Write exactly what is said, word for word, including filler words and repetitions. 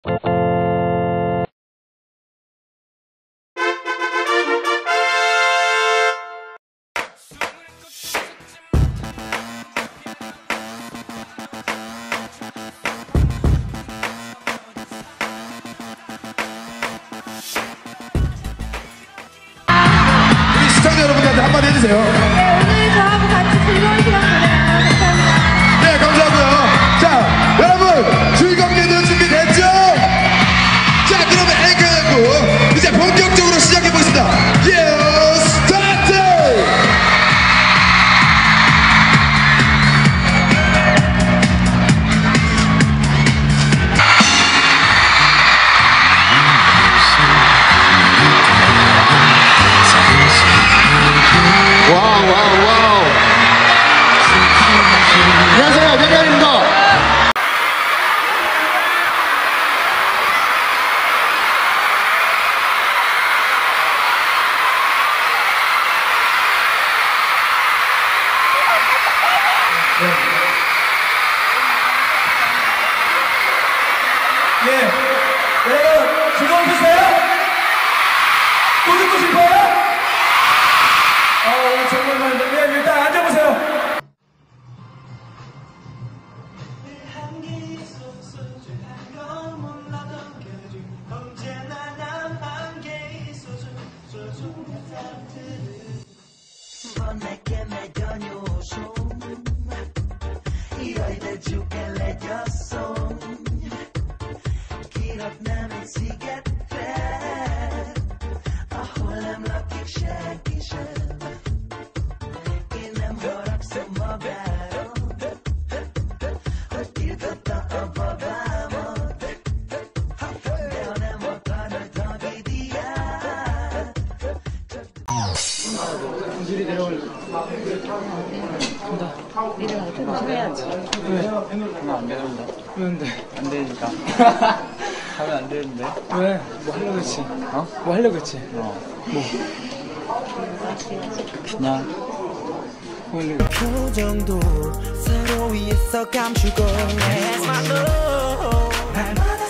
우리 시청자 여러분들한테 한마디 해주세요. 네, 오늘 저하고 같이 즐거운 시간 보내요. 감사합니다. 네, 감사하고요. 자, 여러분 즐겁게도 준비됐죠? 자, 그러면 앵커 이제 본격적으로 시작해보겠습니다. 예, 스타트! 와우 와우 와우. 안녕하세요, 백현입니다. 예, 여러분 즐거우셨어요? 또 듣고 싶어요? 어, 정말 많은데, 네, 일단 앉아보세요. 하면 안 되는데. 왜는데? 안 되니까. 하면 안 되는데. 왜? 뭐 하려고 했지? 어? 뭐 하려고 했지? 어. 뭐? 그냥. 표정도 서로 위에서 감추고 날마다